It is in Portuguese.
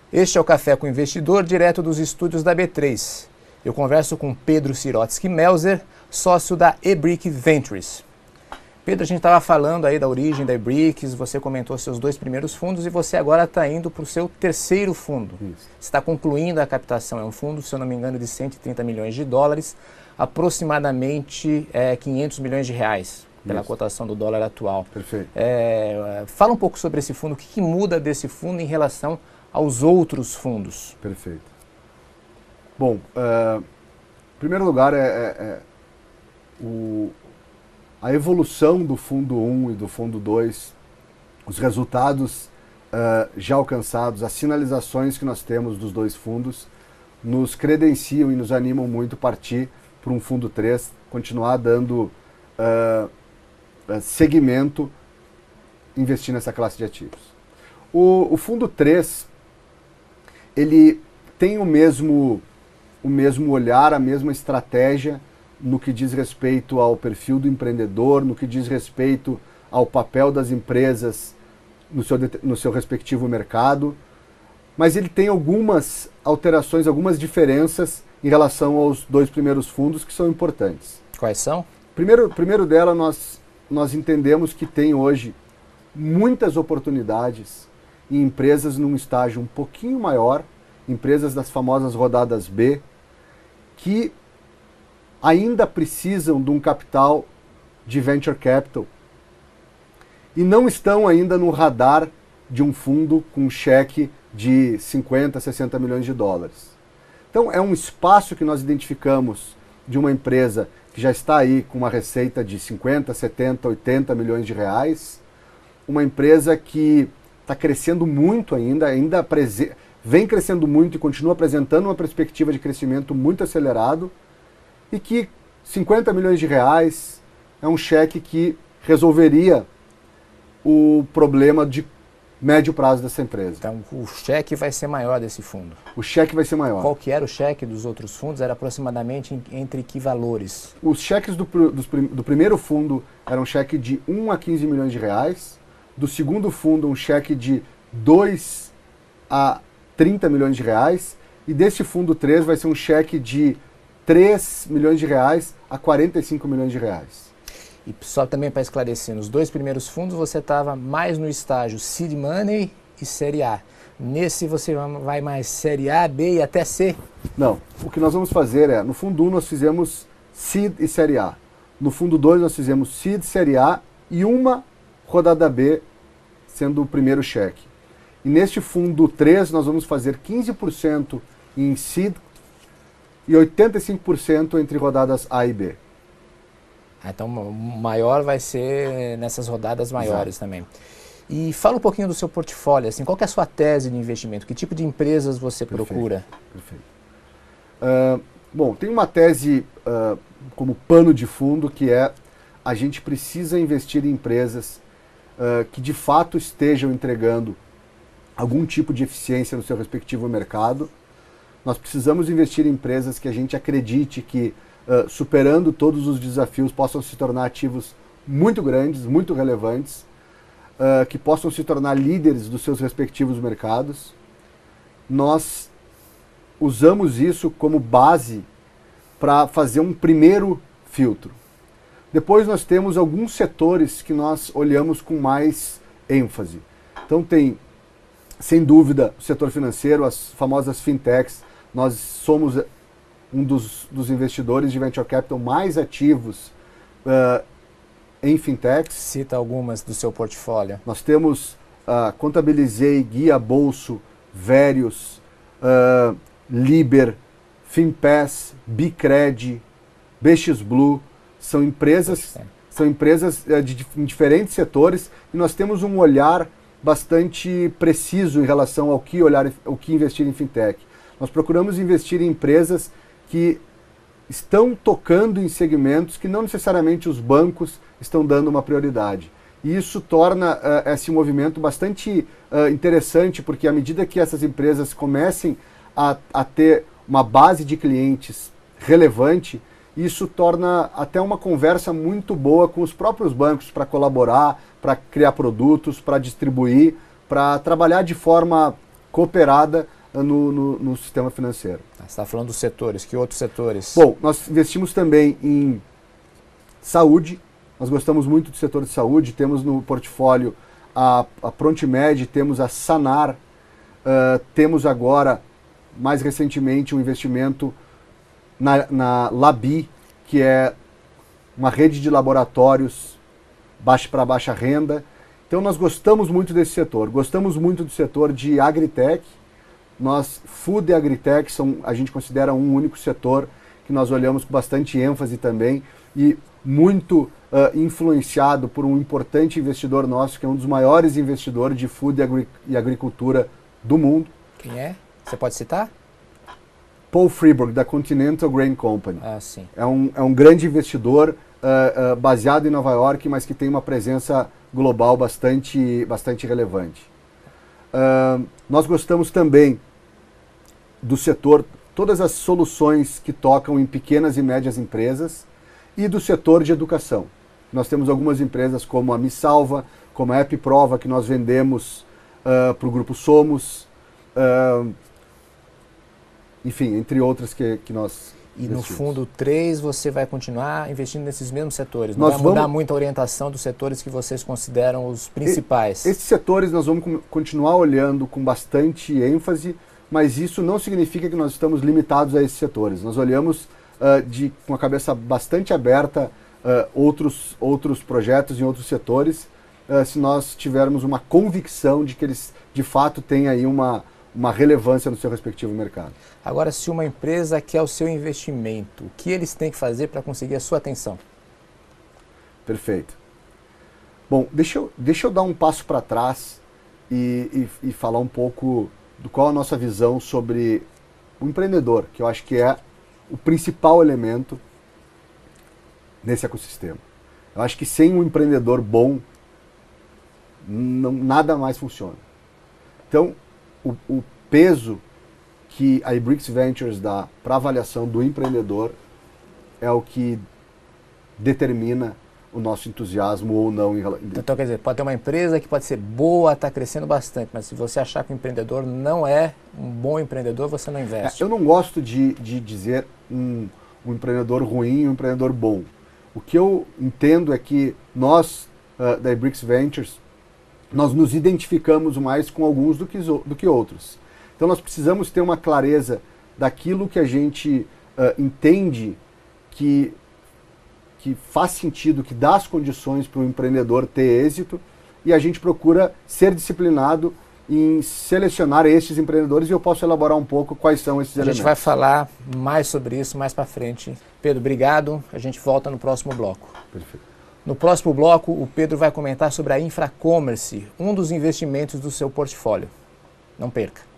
Este é o Café com o Investidor, direto dos estúdios da B3. Eu converso com Pedro Sirotsky Melzer, sócio da E-Brick Ventures. Pedro, a gente estava falando aí da origem da E-Bricks, você comentou seus 2 primeiros fundos e você agora está indo para o seu 3º fundo. Isso. Você está concluindo a captação, é um fundo, se eu não me engano, de 130 milhões de dólares, aproximadamente 500 milhões de reais, pela cotação do dólar atual. Perfeito. Fala um pouco sobre esse fundo, o que muda desse fundo em relação aos outros fundos? Perfeito. Bom, em primeiro lugar, a evolução do fundo 1 e do fundo 2, os resultados já alcançados, as sinalizações que nós temos dos 2 fundos, nos credenciam e nos animam muito a partir para um fundo 3, continuar dando segmento, investir nessa classe de ativos. O fundo 3, ele tem o mesmo olhar, a mesma estratégia no que diz respeito ao perfil do empreendedor, no que diz respeito ao papel das empresas no seu respectivo mercado, mas ele tem algumas alterações, algumas diferenças em relação aos 2 primeiros fundos que são importantes. Quais são? Primeiro dela, nós entendemos que tem hoje muitas oportunidades em empresas num estágio um pouquinho maior, empresas das famosas rodadas B, que ainda precisam de um capital de venture capital e não estão ainda no radar de um fundo com um cheque de 50, 60 milhões de dólares. Então é um espaço que nós identificamos de uma empresa que já está aí com uma receita de 50, 70, 80 milhões de reais, uma empresa que está crescendo muito vem crescendo muito e continua apresentando uma perspectiva de crescimento muito acelerado e que 50 milhões de reais é um cheque que resolveria o problema de médio prazo dessa empresa. Então o cheque vai ser maior desse fundo. O cheque vai ser maior. Qual que era o cheque dos outros fundos? Era aproximadamente entre que valores? Os cheques do primeiro fundo eram um cheque de 1 a 15 milhões de reais. Do segundo fundo, um cheque de 2 a 30 milhões de reais. E desse fundo 3 vai ser um cheque de 3 milhões de reais a 45 milhões de reais. E só também para esclarecer, nos 2 primeiros fundos você estava mais no estágio Seed Money e Série A. Nesse você vai mais Série A, B e até C? Não. O que nós vamos fazer no fundo 1 nós fizemos Seed e Série A. No fundo 2 nós fizemos Seed, Série A e uma rodada B sendo o primeiro cheque. E neste fundo 3 nós vamos fazer 15% em Seed e 85% entre rodadas A e B. Então o maior vai ser nessas rodadas maiores. Exato. Também. E fala um pouquinho do seu portfólio, assim, qual que é a sua tese de investimento? Que tipo de empresas você procura? Perfeito. Bom, tem uma tese como pano de fundo que é a gente precisa investir em empresas que de fato estejam entregando algum tipo de eficiência no seu respectivo mercado. Nós precisamos investir em empresas que a gente acredite que, superando todos os desafios, possam se tornar ativos muito grandes, muito relevantes, que possam se tornar líderes dos seus respectivos mercados. Nós usamos isso como base para fazer um primeiro filtro. Depois nós temos alguns setores que nós olhamos com mais ênfase. Então tem, sem dúvida, o setor financeiro, as famosas fintechs. Nós somos um dos investidores de venture capital mais ativos em fintechs. Cita algumas do seu portfólio. Nós temos Contabilizei, Guia Bolso, Verius, Liber, Finpass, Bicred, BXBlue. São empresas em diferentes setores e nós temos um olhar bastante preciso em relação ao que investir em fintech. Nós procuramos investir em empresas que estão tocando em segmentos que não necessariamente os bancos estão dando uma prioridade. E isso torna esse movimento bastante interessante, porque à medida que essas empresas comecem a ter uma base de clientes relevante, isso torna até uma conversa muito boa com os próprios bancos para colaborar, para criar produtos, para distribuir, para trabalhar de forma cooperada no sistema financeiro. Você está falando dos setores, que outros setores? Bom, nós investimos também em saúde, nós gostamos muito do setor de saúde, temos no portfólio a Prontimed, temos a Sanar, temos agora, mais recentemente, um investimento na Labi, que é uma rede de laboratórios para baixa renda. Então nós gostamos muito desse setor, gostamos muito do setor de agritech. Nós, food e agritech, a gente considera um único setor que nós olhamos com bastante ênfase também e muito influenciado por um importante investidor nosso, que é um dos maiores investidores de food e agricultura do mundo. Quem é? Você pode citar? Paul Fribourg, da Continental Grain Company. Ah, sim. É um grande investidor baseado em Nova York, mas que tem uma presença global bastante relevante. Nós gostamos também do setor, todas as soluções que tocam em pequenas e médias empresas e do setor de educação. Nós temos algumas empresas como a Me Salva, como a App Prova, que nós vendemos para o Grupo Somos, enfim, entre outras que nós E investimos. no fundo 3 você vai continuar investindo nesses mesmos setores? Não vai mudar muito a orientação dos setores que vocês consideram os principais? Esses setores nós vamos continuar olhando com bastante ênfase, mas isso não significa que nós estamos limitados a esses setores. Nós olhamos com a cabeça bastante aberta outros projetos em outros setores, se nós tivermos uma convicção de que eles de fato têm aí uma relevância no seu respectivo mercado. Agora, se uma empresa quer o seu investimento, o que eles têm que fazer para conseguir a sua atenção? Perfeito. Bom, deixa eu dar um passo para trás e falar um pouco do qual a nossa visão sobre o empreendedor, que eu acho que é o principal elemento nesse ecossistema. Eu acho que sem um empreendedor bom, nada mais funciona. Então, o peso que a iBricks Ventures dá para a avaliação do empreendedor é o que determina o nosso entusiasmo ou não. Então, quer dizer, pode ter uma empresa que pode ser boa, está crescendo bastante, mas se você achar que o empreendedor não é um bom empreendedor, você não investe. Eu não gosto de dizer um empreendedor ruim e um empreendedor bom. O que eu entendo é que nós, da iBricks Ventures, nós nos identificamos mais com alguns do que outros. Então nós precisamos ter uma clareza daquilo que a gente entende que faz sentido, que dá as condições para o empreendedor ter êxito, e a gente procura ser disciplinado em selecionar estes empreendedores, e eu posso elaborar um pouco quais são esses elementos. A gente vai falar mais sobre isso mais para frente. Pedro, obrigado. A gente volta no próximo bloco. Perfeito. No próximo bloco, o Pedro vai comentar sobre a Infracommerce, um dos investimentos do seu portfólio. Não perca.